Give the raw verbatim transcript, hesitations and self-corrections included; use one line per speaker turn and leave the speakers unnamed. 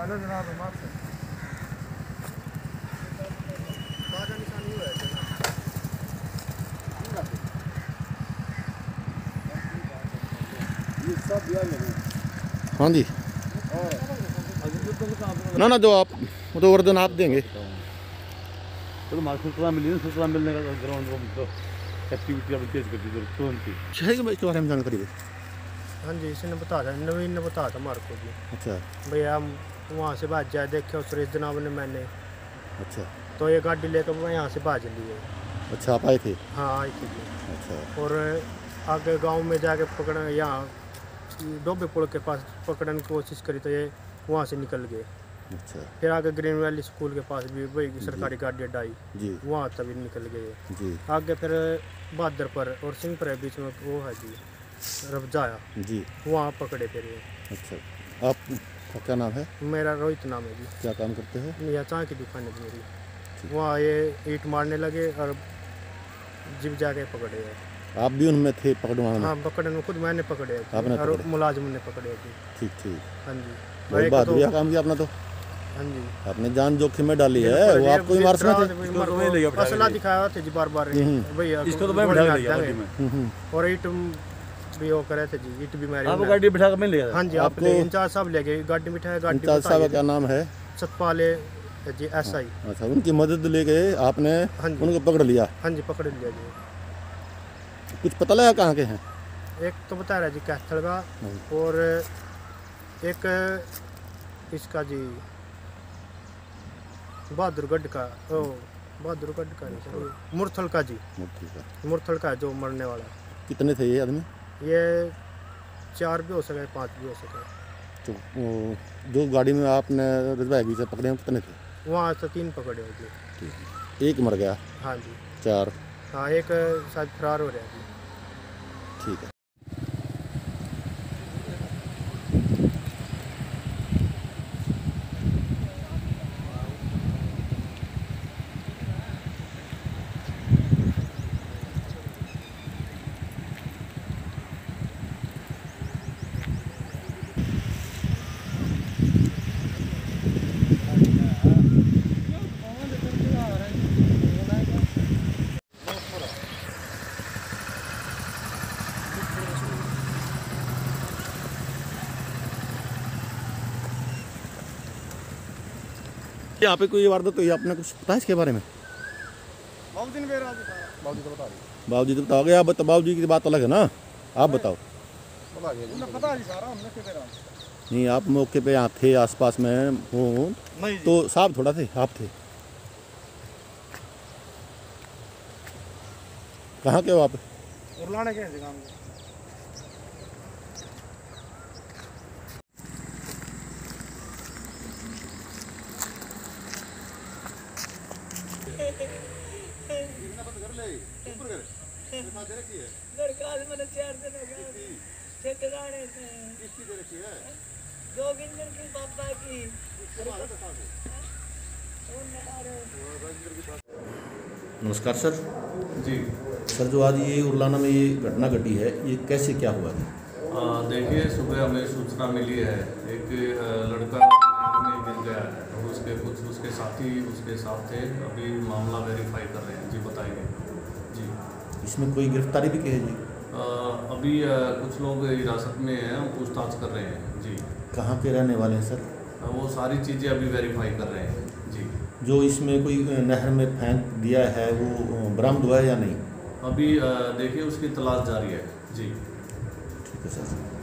Hello जनाब, हम आपसे ताज़ा निशानी हुआ है ये सब दिया मैंने।
हाँ जी, ना ना जो आप वो तो वर्धन आप देंगे
तो मार्क्स सूचना मिली ना, सूचना मिलने का ग्राउंड तो एक्टिविटी अब तेज कर दी तुरंत ही।
है कि इसके बारे में जानकारी है?
हाँ जी, इसने बताया था, नवीन ने बताया था मार्को जी।
अच्छा
भैया हम वहाँ से भाज जाए, देखे उस रेस जनाब ने मैंने,
अच्छा
तो ये गाड़ी लेकर मैं यहाँ से भाज ली है।
अच्छा, आप आए थे?
हाँ आई थी जी।
अच्छा
और आगे गांव में जाके पकड़, यहाँ डोबे पुल के पास पकड़ने की कोशिश करी तो ये वहाँ से निकल गए।
अच्छा
फिर आगे ग्रीन वैली स्कूल के पास भी वही सरकारी गाड़ी अड्डा आई,
जी
वहाँ तभी निकल गए।
जी
आगे फिर बहादुर पर और सिंह पर बीच में वो है जी रबजाया,
जी।
वहाँ पकड़े फिर ये।
अच्छा, आपका क्या नाम है?
मेरा रोहित नाम है जी।
क्या काम करते हैं?
यहाँ चाय की दुकान है जी मेरी। वहाँ ये ईंट मारने लगे और जिप जाके पकड़े है।
आप भी उनमें थे पकड़वाने में?
हाँ पकड़े में खुद मैंने पकड़े हैं जी,
आपने
और
पकड़े?
मुलाजिम ने पकड़े हैं जी।
ठीक ठीक,
हाँ जी। और
बहुत
एक
बहादुरी
तो
का काम किया आपने तो।
हाँ जी,
आपने जान जोखिम में डाली है,
बिल्कुल
वो
ये
आपको ही मार सकते थे।
इसको तो वहीं ले गया बिठा के
असला
जी।
दिखाया था जी बार बार
हम्म।
भैया,
इसको तो मैं
गोली
बिठा
मार
के ले गया
देंगे।
गाड़ी में।
हम्म, हम्म।
और ईट भी वो करे थे जी, ईट भी मारी
आपको
उन्हें।
गाड़ी बिठा कर मैं ले गया था।
हाँ जी, आप
आपको-
ले इंचार्ज साहब ले गए, गाड़ी बिठाया, गाड़ी
इंचार्ज साहब का क्या नाम है?
Satpal ji S I.
अच्छा, उनकी मदद लेके आपने
हाँ जी।
उनको पकड़ लिया?
हाँ जी पकड़ लिया जी।
कुछ पता लगा कहाँ के हैं?
एक तो बता रहा जी कैथल का, और एक इसका जी बहादुरगढ़ का, ओ बहादुरगढ़ का नहीं सर, मुरथल का जी,
मूर्ति का।
मुरथल का जो मरने वाला।
कितने थे ये आदमी?
ये चार भी हो सके, पांच भी हो सके।
तो वो जो गाड़ी में आपने रजवागी से पकड़े हैं कितने थे?
वहाँ से तीन पकड़े हैं जी।
ठीक है। एक मर गया?
हाँ जी।
चार?
हाँ एक शायद फरार हो रहा है जी।
ठीक है। यहाँ पे कोई वारदात हुई, आपने कुछ पता है इसके बारे में?
बाबूजी ने मेरा बाबूजी को बता दिया।
बाबूजी तो बताओगे आप? बता, बाबूजी की बात अलग है ना, आप बताओ।
बता दिया जी, पता है सारा, हमने क्या करा।
नहीं, आप मौके पे यहाँ थे, आसपास में हो
नहीं
तो साहब थोड़ा थे, आप थे। कहाँ के हो आप?
उरलाने के हैं काम में।
दरखास्त मैंने चार दिन हो गए ठेकेदारे से
किसकी दे रखी है?
जोगिंदर की पापा की।
नमस्कार सर।
जी
सर, जो आज ये उरलाना में ये घटना घटी है, ये कैसे क्या हुआ है?
आ, देखिए, सुबह हमें सूचना मिली है, एक आ, लड़का नहर में गिर गया है और उसके कुछ उसके साथी उसके साथ थे। अभी मामला वेरीफाई कर रहे हैं जी, बताएंगे जी।
इसमें कोई गिरफ्तारी भी की है जी?
आ, अभी आ, कुछ लोग हिरासत में हैं, हम पूछताछ कर रहे हैं जी।
कहाँ के रहने वाले हैं सर?
आ, वो सारी चीज़ें अभी वेरीफाई कर रहे हैं जी।
जो इसमें कोई नहर में फेंक दिया है वो बरामद हुआ है या नहीं?
अभी आ, देखिए, उसकी तलाश जारी है जी।
ठीक है सर।